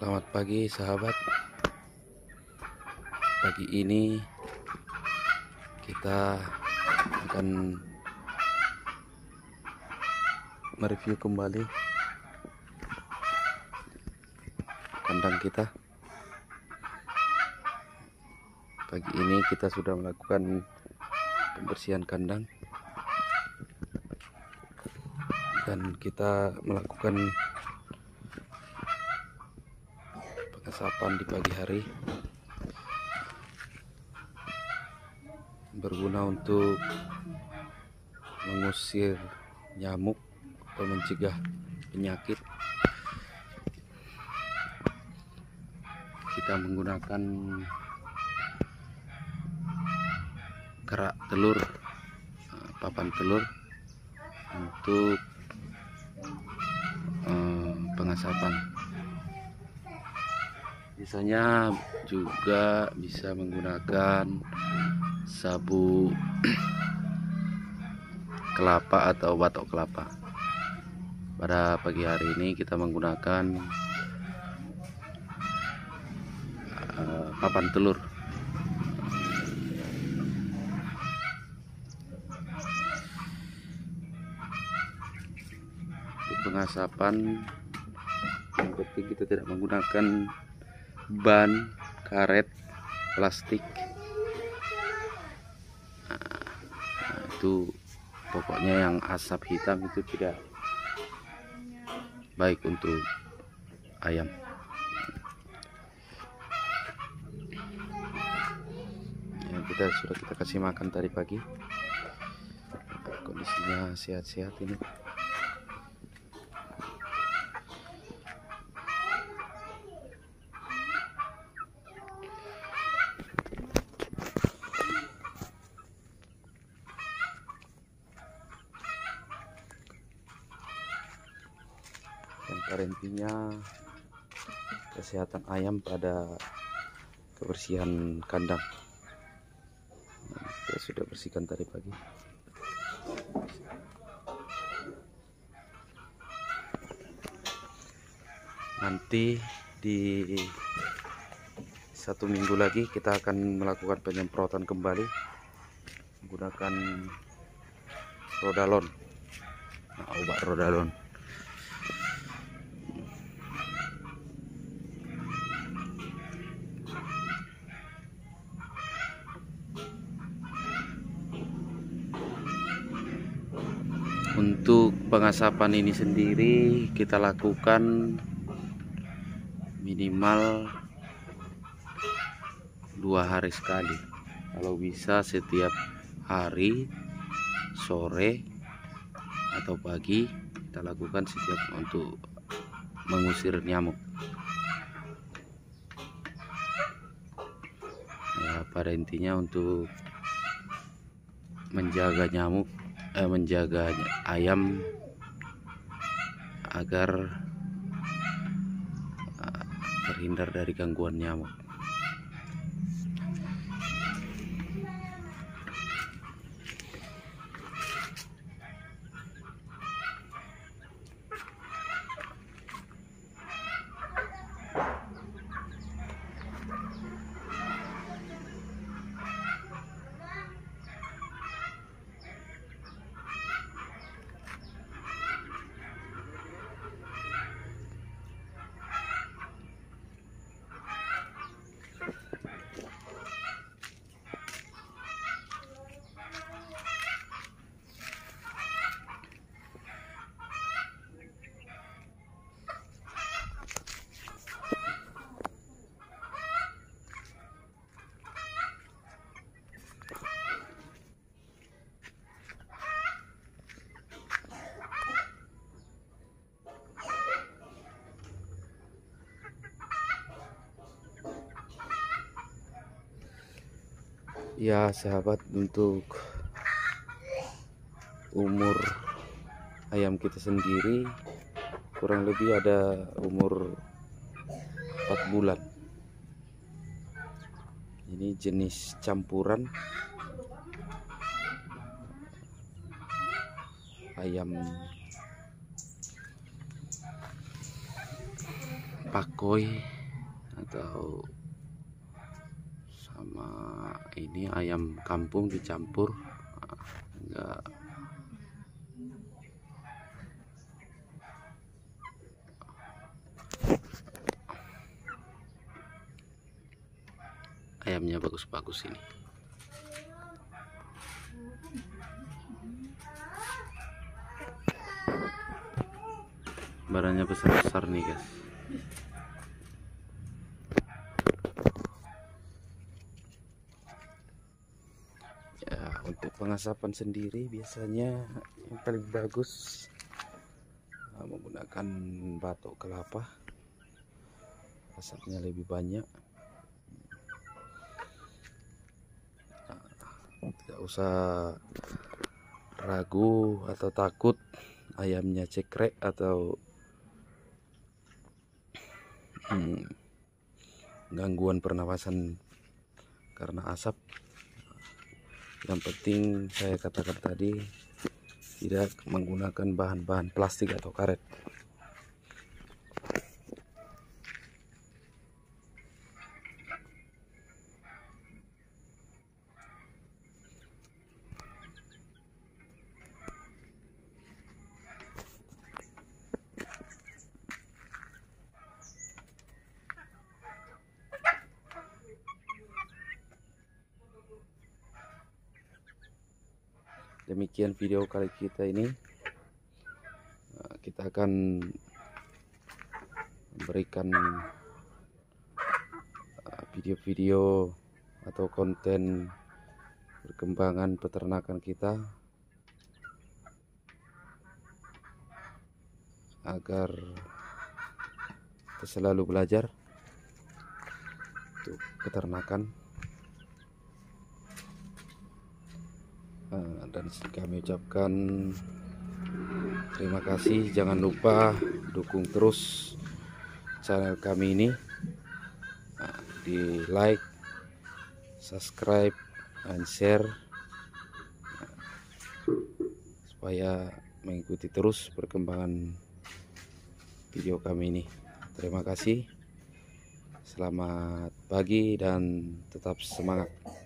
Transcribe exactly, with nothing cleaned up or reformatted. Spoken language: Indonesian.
Selamat pagi sahabat. Pagi ini kita akan mereview kembali kandang kita. Pagi ini kita sudah melakukan pembersihan kandang dan kita melakukan pengasapan di pagi hari, berguna untuk mengusir nyamuk atau mencegah penyakit. Kita menggunakan kerak telur, papan telur untuk eh, pengasapan. Biasanya juga bisa menggunakan sabu kelapa atau batok kelapa. Pada pagi hari ini kita menggunakan uh, papan telur. Untuk pengasapan, yang penting kita tidak menggunakan ban, karet, plastik. Nah, itu pokoknya yang asap hitam itu tidak baik untuk ayam. Ya, kita sudah kita kasih makan tadi pagi. Kondisinya sehat-sehat ini. Yang intinya kesehatan ayam pada kebersihan kandang. Kita sudah bersihkan tadi pagi. Nanti di satu minggu lagi kita akan melakukan penyemprotan kembali menggunakan Rodalon, nah, obat Rodalon. Untuk pengasapan ini sendiri kita lakukan minimal dua hari sekali, kalau bisa setiap hari sore atau pagi kita lakukan setiap untuk mengusir nyamuk. Ya, pada intinya untuk menjaga nyamuk eh, menjaga ayam agar uh, terhindar dari gangguan nyamuk. Ya sahabat, untuk umur ayam kita sendiri kurang lebih ada umur empat bulan. Ini jenis campuran ayam pakoi atau sama ini ayam kampung dicampur. Enggak, ayamnya bagus-bagus ini. Barangnya besar-besar nih guys. Ya, untuk pengasapan sendiri biasanya yang paling bagus nah, menggunakan batok kelapa. Asapnya lebih banyak. Nah, tidak usah ragu atau takut ayamnya cekrek atau hmm, gangguan pernapasan karena asap. Yang penting saya katakan tadi, tidak menggunakan bahan-bahan plastik atau karet. Demikian video kali kita ini. Kita akan memberikan video-video atau konten perkembangan peternakan kita agar kita selalu belajar untuk peternakan. Dan kami ucapkan terima kasih. Jangan lupa dukung terus channel kami ini, di like, subscribe, dan share supaya mengikuti terus perkembangan video kami ini. Terima kasih, selamat pagi dan tetap semangat.